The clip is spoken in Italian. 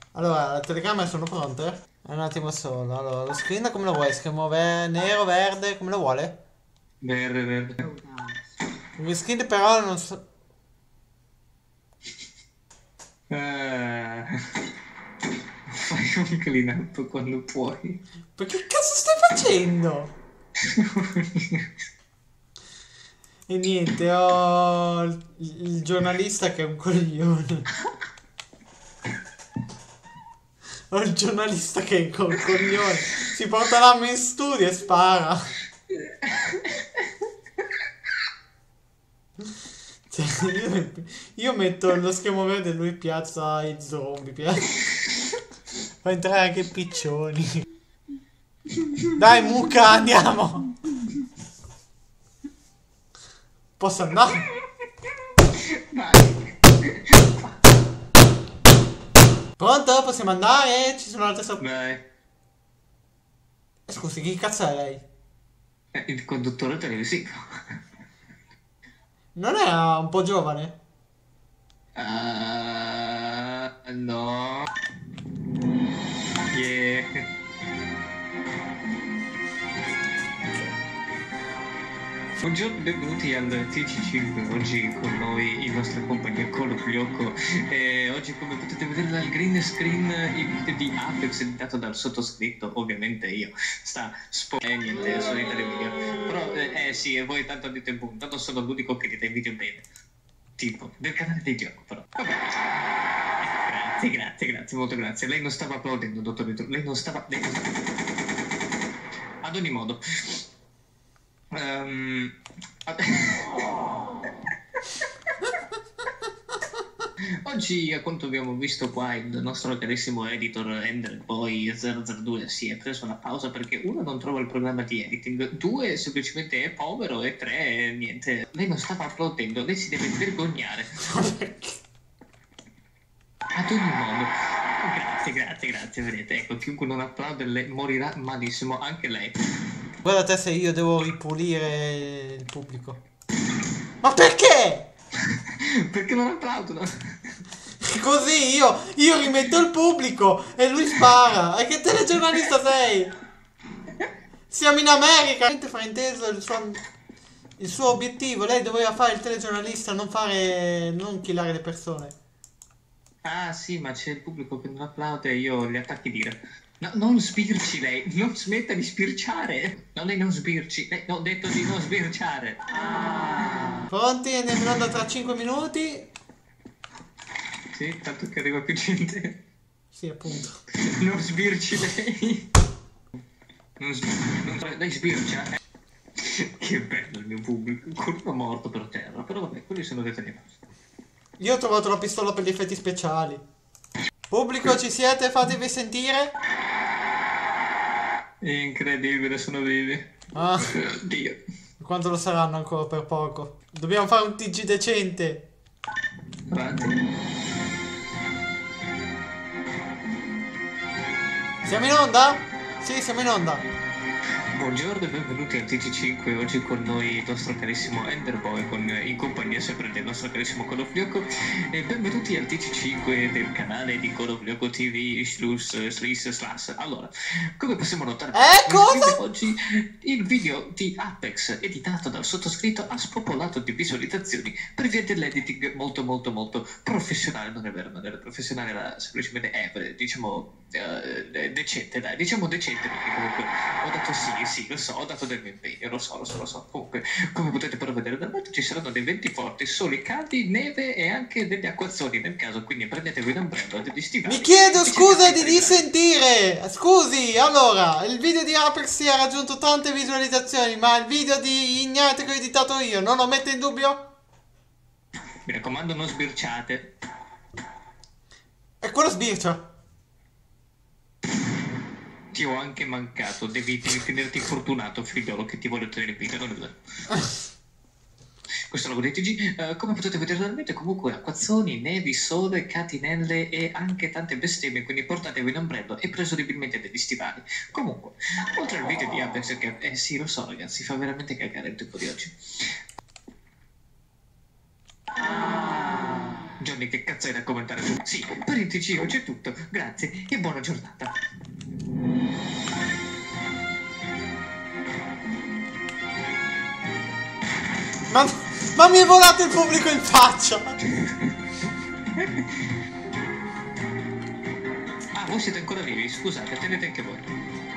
Allora, le telecamere sono pronte? Un attimo solo. Allora, lo screen come lo vuoi? Schermo nero, verde, come lo vuole? Verde, verde. Il screen però non so... Eh, fai un clean up quando puoi. Ma che cazzo stai facendo? E niente, ho il giornalista che è un coglione. Ho il giornalista che è un coglione. Si porta l'arma in studio e spara. Cioè, io metto lo schermo verde e lui piazza i zombie. Fa entrare anche i piccioni. Dai, mucca, andiamo. Posso andare? Vai. Pronto? Possiamo andare? Ci sono altre Vai. Scusi, chi cazzo è lei? Il conduttore televisivo. Non è un po' giovane? No. Yeah. Buongiorno, benvenuti al TC5, oggi con noi in nostra compagnia Colo Flioco e oggi come potete vedere dal green screen il video di Apex editato dal sottoscritto, ovviamente io, sta niente, solitario video, però sì, e voi tanto dite boom, tanto sono l'unico che dite video bene, tipo, del canale dei gioco però, vabbè. Grazie, molto grazie, lei non stava applaudendo, dottor Vittor, lei non stava... Ad ogni modo... Oggi, a quanto abbiamo visto qua, il nostro carissimo editor Enderboy 002 si è preso una pausa perché uno non trova il programma di editing, due semplicemente è povero e tre niente. Lei non stava applaudendo, lei si deve vergognare. Ad ogni modo, grazie, vedete, ecco, chiunque non applaude morirà malissimo, anche lei. Guarda te se io devo ripulire il pubblico. Ma perché? Perché non applaudono? Così io rimetto il pubblico e lui spara. E che telegiornalista sei? Siamo in America. Avete frainteso il suo obiettivo. Lei doveva fare il telegiornalista, non killare le persone. Ah sì, ma c'è il pubblico che non applaude e io gli attacchi dire. No, non sbirci lei, non smetta di spirciare. No, lei non sbirci, ho detto di non sbirciare. Pronti? Andiamo in onda tra 5 minuti. Sì, tanto che arriva più gente. Sì, appunto. Non sbirci lei. Lei sbircia. Che bello il mio pubblico, curva morto per terra, però vabbè, quelli sono dettagli. Io ho trovato la pistola per gli effetti speciali. Pubblico, ci siete? Fatevi sentire. Incredibile, sono vivi. Ah, Dio. quanto lo saranno ancora per poco. Dobbiamo fare un TG decente. Avanti. Siamo in onda? Sì, siamo in onda. Buongiorno e benvenuti al TG5, oggi con noi il nostro carissimo Enderboy, in compagnia sempre del nostro carissimo Colo Flioco, e benvenuti al TG5 del canale di Colo Flioco TV /slash. Allora, come possiamo notare, Cosa? oggi il video di Apex editato dal sottoscritto ha spopolato di visualizzazioni per via dell'editing molto professionale, non è vero, non era professionale, era semplicemente diciamo decente, dai, diciamo decente, perché comunque ho detto sì, lo so, ho dato del mio impegno, lo so. Comunque, come potete però vedere dal metro, ci saranno dei venti forti, soli caldi, neve e anche degli acquazzoni nel caso, quindi prendetevi un ombrello e degli stivali. Mi chiedo scusa di dissentire. Scusi, allora, il video di Apex ha raggiunto tante visualizzazioni, ma il video di Ignite che ho editato io non lo mette in dubbio? Mi raccomando, non sbirciate. E quello sbircia. Ti ho anche mancato, devi tenerti fortunato, figliolo, che ti voglio tenere in vita, non è vero? Questo è il logo dei TG. Come potete vedere dal video, comunque acquazzoni, nevi, sole, catinelle e anche tante bestemmie, quindi portatevi un ombrello e presumibilmente degli stivali. Comunque, oltre al video di Apex, che sì, lo so ragazzi, fa veramente cagare il tempo di oggi. Johnny, che cazzo hai da commentare su? Sì, per il TG oggi è tutto, grazie e buona giornata. Ma mi è volato il pubblico in faccia! Ah, voi siete ancora vivi, scusate, tenete anche voi.